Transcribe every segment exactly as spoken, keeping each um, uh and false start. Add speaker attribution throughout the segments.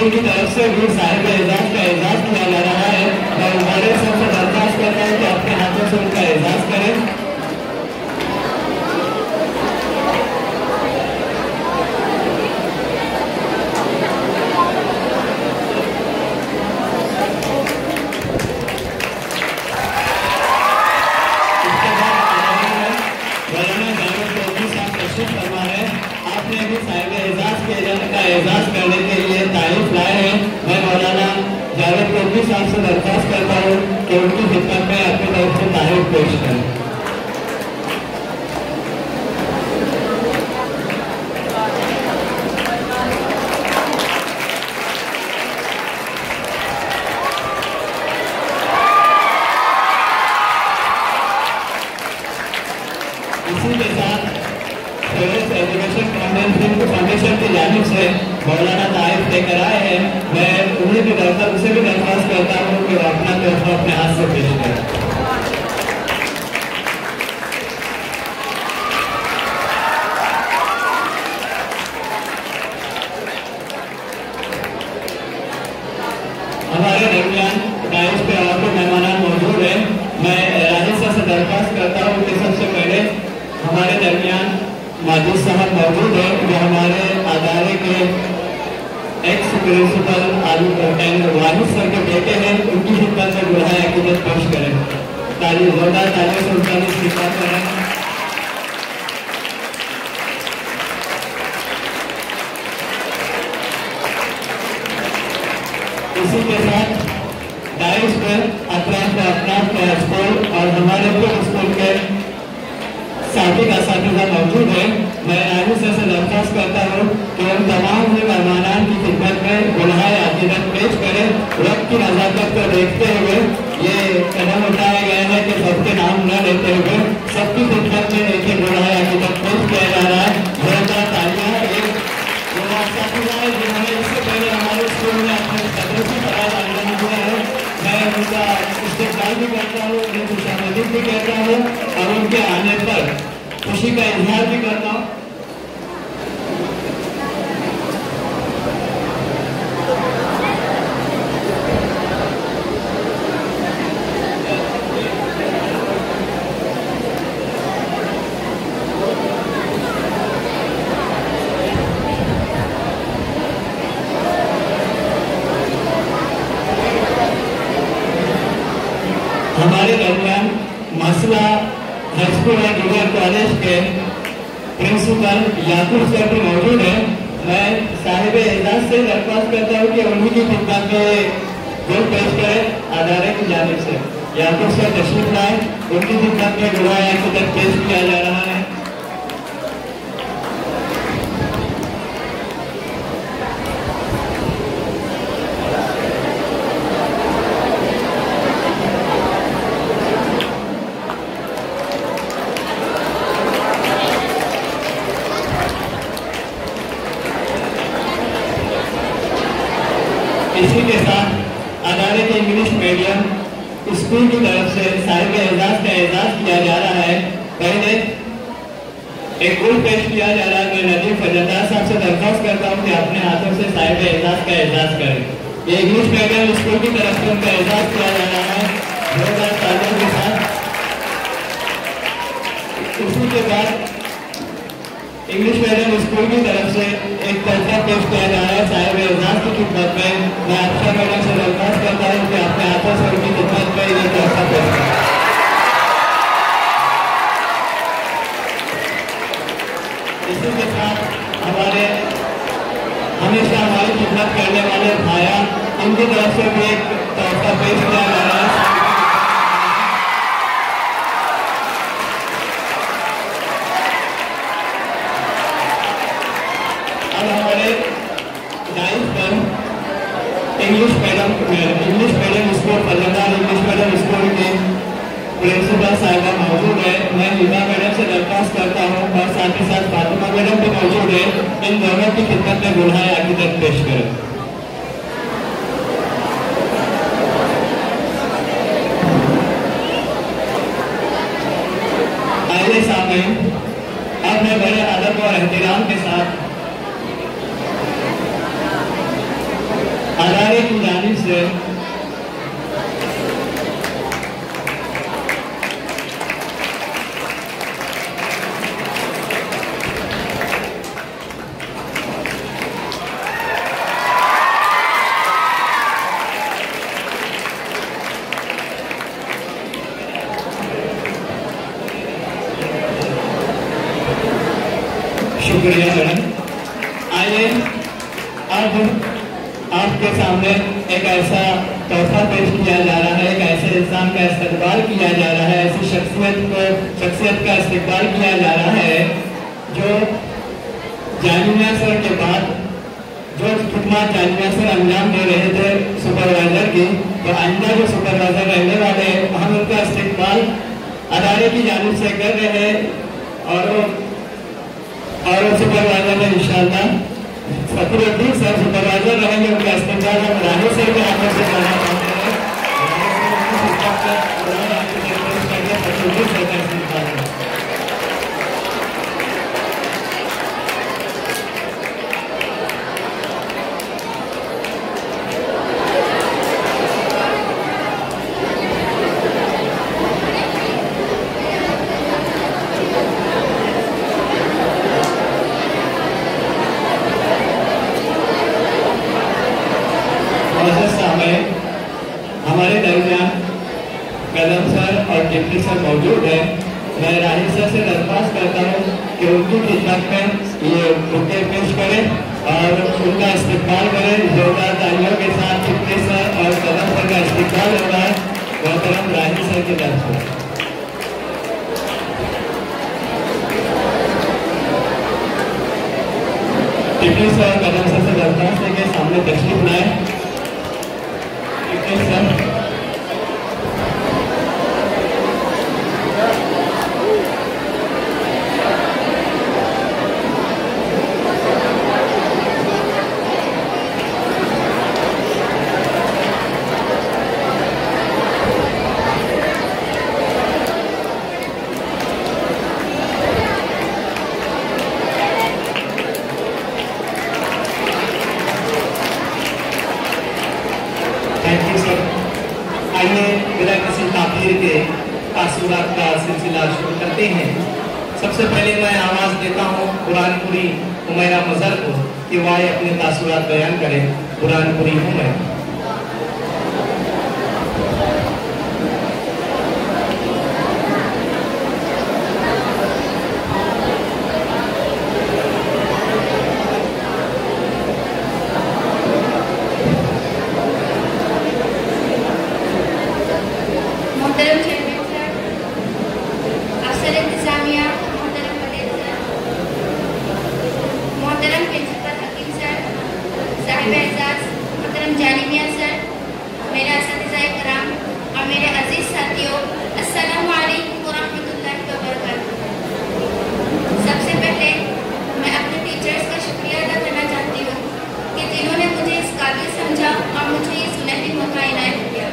Speaker 1: School की तरफ से भी साहिब एजाज का एजाज किया जा रहा है। मैं हमारे सबसे दरख्वास्त करता हूँ कि अपने हाथों से उनका एजाज करें। आपने भी साहिब एजाज के का एजाज करने के लिए तारीफ लाए हैं। मैं मौलाना जावेद कोटली साहब से दरख्वास्त करता हूँ कि उनकी खिदमत में अपनी तरफ से तारीफ पेश करें। इसी के साथ एजुकेशन फाउंडेशन की जानिब से मौलाना तारीफ लेकर आए हैं। मैं उन्हें भी दरख्वास्त उसे भी दरख्वास्त करता हूँ कि वो अपना तोहफा अपने हाथ से पेश करें। हमारे दरमियान डाइस पे और भी मेहमान मौजूद हैं। मैं राहिसा से दरख्वास्त करता हूँ कि सबसे पहले हमारे दरमियान माजिद साहब मौजूद है जो हमारे अदारे के एक्स प्रिंसिपल वाहिद सर के बेटे हैं। उनकी खिदमत में दुल्हा अकीदत पेश करें। ताली जोरदार तालियों से उनका इस्तेमाल करें। इसी के साथ डाइस पर अतराफ में अपना स्कूल और हमारे पूरे स्कूल के साथी का साथीजा मौजूद है। मैं राहिसा से दरख्वास्त करता हूँ कि उन तमाम मेहमानान की खिदमत में गुल्हाए अकीदत पेश करें। वक्त की नज़ाकत को देखते हुए ये कदम उठाया गया है कि सबके नाम न लेते हुए सबकी खिदमत में एक एक गुल्हाए अकीदत पेश किया जा रहा है। जोरदार तालियां। एक साथीजा है जिन्होंने इससे पहले हमारे स्कूल में अपने सदस्य करार आयोजन किया है। मैं उनका इस्तेमाल भी करता हूँ, उन्हें खुशामदीद भी कहता हूँ और उनके आने पर खुशी का इजहार भी करता हूँ। हमारे दरमियान मसला हाई स्कूल और जूनियर कॉलेज के प्रिंसिपल याकूब सर भी मौजूद है। मैं साहिब एजाज से दरख्वास्त करता हूँ कि उन्हीं की खिदमत में जो पेश करें अदारे की जानिब से। याकूब सर तशरीफ लाए, उनकी खिदमत में गुल्हाए अकीदत पेश किया जा रहा है। इसी के साथ अदारे के इंग्लिश मीडियम स्कूल की तरफ से साहिब एजाज का एजाज किया जा रहा है। पहले एक गुल पेश किया जा रहा है। मैं नदीम फजलदार साहब से दरख्वास्त करता हूँ कि अपने हाथों से साहिब एजाज का एजाज करें। ये इंग्लिश मीडियम स्कूल की तरफ से उनका एजाज किया जा रहा है जोरदार तालियों के साथ। इसी के बाद इंग्लिश मीडियम स्कूल की तरफ से एक तोहफा पेश किया जा रहा है साहिब एजाज की खिदमत में। मैं अफसर मैडम से दरख्वास्त करता हूँ कि अपने हाथों से उनकी खिदमत में ये तोहफा पेश करें। इसी के साथ हमारे हमेशा हमारी खिदमत करने वाले भाया, इनकी तरफ से भी एक तोहफा पेश किया जा रहा है। English medium English medium school फजलदार इंग्लिश मीडियम स्कूल के प्रिंसिपल साहिबा मौजूद है। मैं हिबा मैडम से दरख्वास्त करता हूँ और साथ ही साथ फातिमा मैडम भी मौजूद है। इन दोनों की खिदमत में गुल्हाए अकीदत पेश करें। आइए सामईन, अब मैं बड़े अदब और एहतराम के साथ अदारे की जानिब से शुक्रिया मैडम। आइए अब आपके सामने एक ऐसा तोहफा पेश किया जा रहा है, एक ऐसे इंसान का इस्तकबाल किया जा रहा है, ऐसी शख्सियत को शख्सियत का इस्तकबाल किया जा रहा है जो जानिमिया सर के बाद जो खिदमत जानिमिया सर अंजाम दे रहे थे सुपरवाइजर की, तो आइंदा जो सुपरवाइजर रहने वाले हम उनका इस्तकबाल अदारे की जानिब से कर रहे हैं और और सुपरवाइजर में इंशाअल्लाह फखरुद्दीन सर सुपरवाइजर रहेंगे। उनका इस्तेमाल हम रानी सर के हाथों से करना चाहते हैं। फखरुद्दीन सर का इस्तेमाल हमारे दरमियान कदम सर और डिप्टी सर मौजूद है। मैं राही सर से दरख्वास्त करता हूँ कि उनकी खिदमत में ये बुके पेश करें और उनका इस्तकबाल करें। जोरदार तालियों के साथ डिप्टी सर और कदम सर का इस्तकबाल हो रहा है मोहतरम राही सर की तरफ से। डिप्टी सर और कदम सर से दरख्वास्त है कि सामने तशरीफ लाएं। सर आइए बिना किसी ताख़ीर के तासुरात का सिलसिला शुरू करते हैं। सबसे पहले मैं आवाज़ देता हूँ कुरानपुरी उमैरा मज़हर को कि वह अपने तासुरात बयान करें। कुरानपुरी उमैरा।
Speaker 2: साहिब एजाज मोहतरम जानिमिया सर, मेरे असातिज़ाए कराम और मेरे अजीज साथियों, अस्सलामु अलैकुम व रहमतुल्लाहि व बरकातुहू। सबसे पहले मैं अपने टीचर्स का शुक्रिया अदा करना चाहती हूँ कि जिन्होंने मुझे इस काबिल समझा और मुझे ये सुनहरी मौका इनायत किया।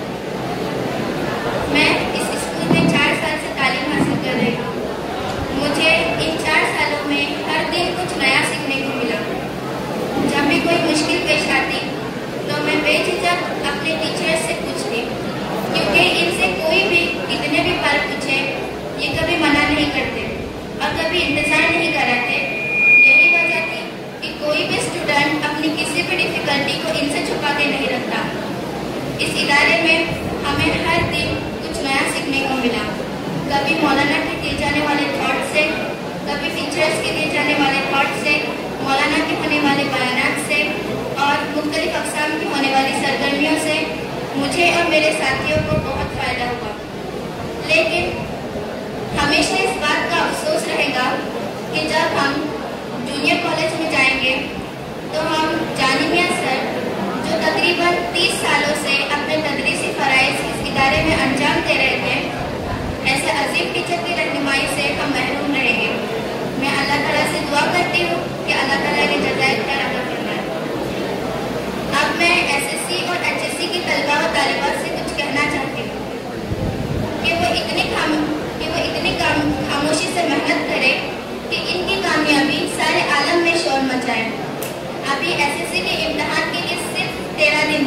Speaker 2: मैं इस स्कूल में चार साल से तालीम हासिल कर रही हूँ। मुझे इन चार सालों में हर दिन कुछ नया सीखने को मिला। जब भी कोई मुश्किल पेश आती तो मैं बेझिझक अपने टीचर्स से पूछती, क्योंकि इनसे कोई भी कितने भी बार पूछे ये कभी मना नहीं करते और कभी इंतजार नहीं कराते। यही वजह थी कि कोई भी स्टूडेंट अपनी किसी भी डिफिकल्टी को इनसे छुपा के नहीं रखता। इस इदारे में हमें हर दिन कुछ नया सीखने को मिला। कभी मौलाना के दिए जाने वाले थॉट से, कभी टीचर्स के दिए जाने वाले थॉट से, मौलाना के होने वाले बयानात से और मुख्तलिफ अक़साम की होने वाली सरगर्मियों से मुझे और मेरे साथियों को बहुत फ़ायदा हुआ। लेकिन हमेशा इस बात का अफसोस रहेगा कि जब हम जूनियर कॉलेज में जाएंगे तो हम जानिमिया सर, जो तकरीबन तीस सालों से अपने तदरीसी फ़राइज़ इस इदारे में अंजाम दे रहे थे, ऐसे अजीम टीचर की रहनुमाई से हम महरूम रहेंगे। मैं अल्लाह ताला से दुआ करती हूँ कि अल्लाह ताला ने जज़ाए खैर अता फरमाए। अब मैं एसएससी और एचएससी की तलबा व तालिबात से कुछ कहना चाहती हूँ कि वो इतनी खाम कि वो इतनी काम खामोशी से मेहनत करें कि इनकी कामयाबी सारे आलम में शोर मचाए। अभी एसएससी के इम्तहान के लिए सिर्फ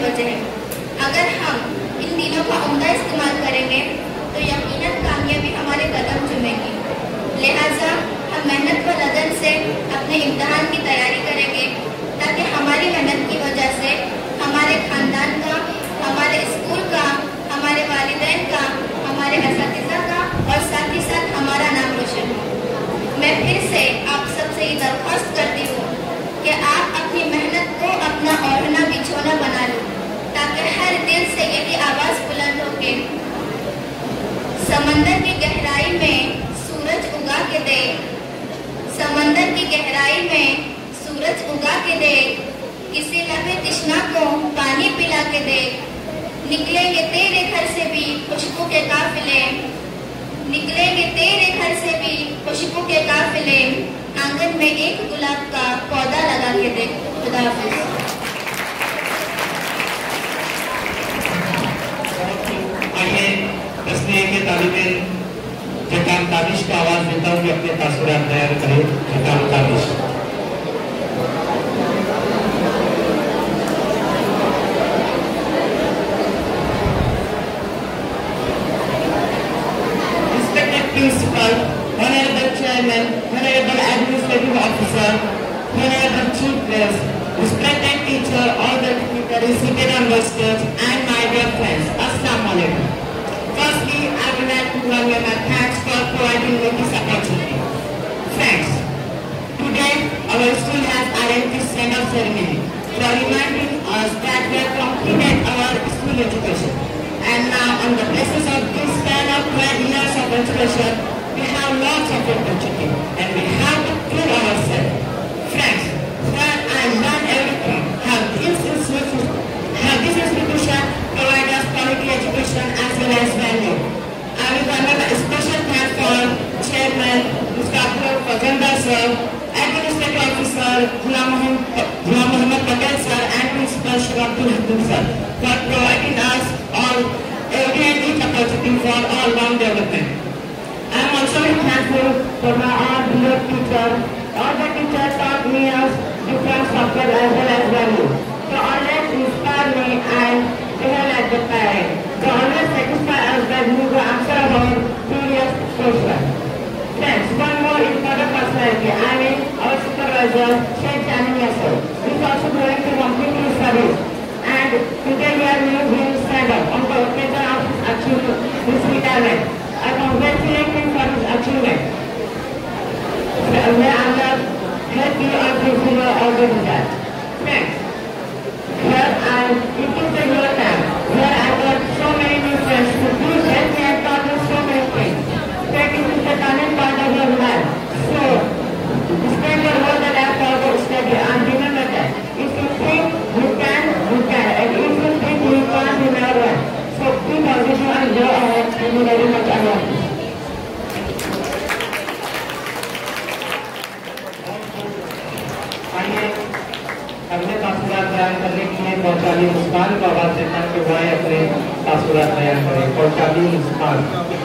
Speaker 2: वजह है। अगर हम इन दिनों का उम्दा इस्तेमाल करेंगे तो यकीनन कामयाबी हमारे कदम चूमेगी। लिहाजा हम मेहनत व लगन से अपने इम्तिहान की तैयारी करेंगे ताकि हमारी मेहनत की वजह से हमारे खानदान का, हमारे स्कूल का, हमारे वालिदैन का, हमारे असातिज़ा का और साथ ही साथ हमारा नाम रोशन हो। मैं फिर से आप सबसे ये दरख्वास्त करती हूँ कि आप अपनी मेहनत को अपना ओढ़ना बिछोना बना लो ताकि हर दिल से यही आवाज़ बुलंद हो के समंदर की गहराई में सूरज उगा के दे, समंदर की गहराई में सूरज उगा के दे, किसी लबे तृष्णा को पानी पिला के दे। निकलेंगे तेरे घर से भी खुशबू के काफिले, निकलेंगे तेरे घर से भी खुशबू के काफिले, आंगन में एक गुलाब का पौधा लगा के दे। खुदा हाफिज़।
Speaker 1: आइए तस्नीर के तालिबे जकाम ताबिश को आवाज देता हूँ कि अपने तासुरात तैयार करें। जकाम Tabish. Principal, Honorable Chairman, Honorable Administrative Officer, Honorable Chief Guest, respected teacher, all the dignitaries seated on the stage, and my dear friends, Assalamu alaikum. Firstly, I would like to convey my thanks for providing me this opportunity. Friends, today our school has arranged this send-off ceremony for reminding us that we have completed our school education. And now, on the basis of this kind of twelve years of education, we have lots of opportunity and we have to prove ourselves. Friends, where I learned everything, how this institution, how this institution provides us quality education as well as value. I will convey a special thanks for Chairman, Mister Abdul Fazanda Sir, Administrative Officer, Ghulam Muhammad Patel Sir, and Principal Shaikh Abdul Hakim Sir for providing us all every and each opportunity for all-round development. I am also very thankful for my all beloved teacher. All the teachers taught me us different subjects as well as value. They always inspire me and behave like the parent. They always satisfy us that we will answer our previous question. Friends, one more important personality, I mean our supervisor, Shaikh Janimiya Sir. He is also going to complete his service. And today we are new him stand up on the occasion of his achievement, his retirement. I congratulate him for his achievement. May Allah help you and fulfill all the desires. Friends, here I, it is the your time, where I got so many new friends who please help me and taught me so many things. That it is the turning point of your life. So, spend your whole life for the study and remember that if you think you can, you can, and if you think you can't, you never will. So be positive and go ahead. Thank you very much. I love you. आइए अगले तासुरात बयान करने के लिए पहुंचाली मुस्कान को आवाज देता है कि वह अपने तासुरात बयान करें। पहुंचाली मुस्कान।